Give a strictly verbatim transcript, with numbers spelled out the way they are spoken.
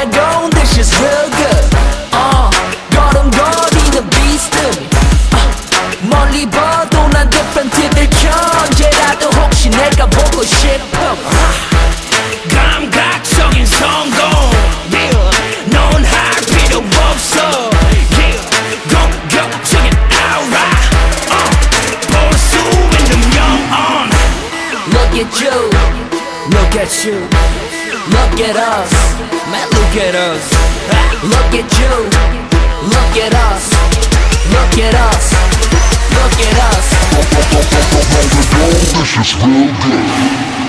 Nonagon, this is real good. uh, 걸음걸이는 비스듬히 uh, 멀리 봐도 난 different 티비를 켜 언제라도 혹시 내가 보고 싶어. 감각적인 성공, yeah. 넌 할 필요 없어, yeah. 공격적인 aura, uh. 볼 수 있는 영혼. Look at you, look at you, look at us, man, look at us. Look at you, look at us, look at us, look at us. This is real good.